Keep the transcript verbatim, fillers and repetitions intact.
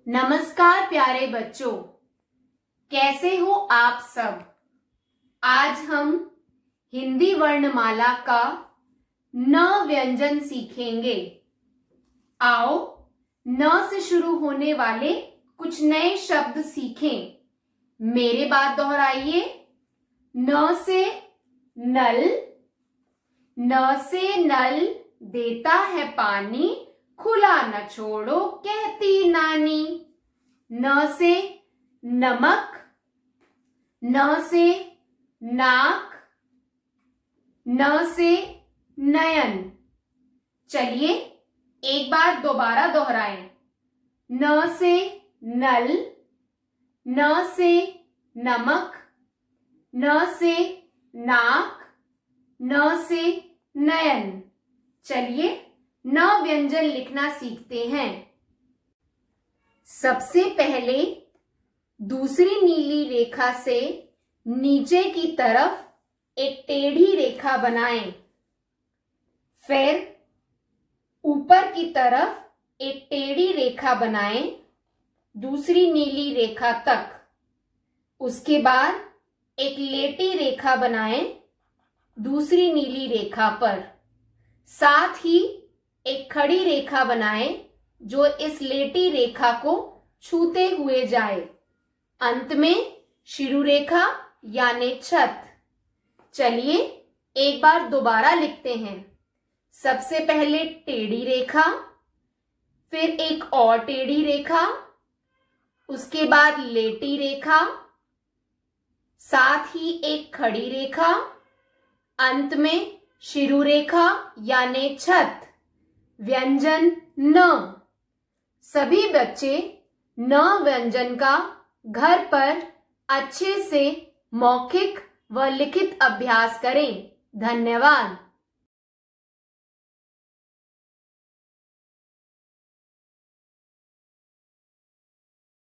नमस्कार प्यारे बच्चों, कैसे हो आप सब। आज हम हिंदी वर्णमाला का न व्यंजन सीखेंगे। आओ न से शुरू होने वाले कुछ नए शब्द सीखें। मेरे बाद दोहराइए। न से नल, न से नल देता है पानी, खुला न छोड़ो कहती नानी। न से नमक, न से नाक, न से नयन। चलिए एक बार दोबारा दोहराएं। न से नल, न से नमक, न से नाक, न से नयन। चलिए न व्यंजन लिखना सीखते हैं। सबसे पहले दूसरी नीली रेखा से नीचे की तरफ एक टेढ़ी रेखा बनाएं। फिर ऊपर की तरफ एक टेढ़ी रेखा बनाएं दूसरी नीली रेखा तक। उसके बाद एक लेटी रेखा बनाएं दूसरी नीली रेखा पर। साथ ही एक खड़ी रेखा बनाएं जो इस लेटी रेखा को छूते हुए जाए। अंत में शिरु रेखा यानी छत। चलिए एक बार दोबारा लिखते हैं। सबसे पहले टेढ़ी रेखा, फिर एक और टेढ़ी रेखा, उसके बाद लेटी रेखा, साथ ही एक खड़ी रेखा, अंत में शिरु रेखा यानी छत। व्यंजन न। सभी बच्चे न व्यंजन का घर पर अच्छे से मौखिक व लिखित अभ्यास करें। धन्यवाद।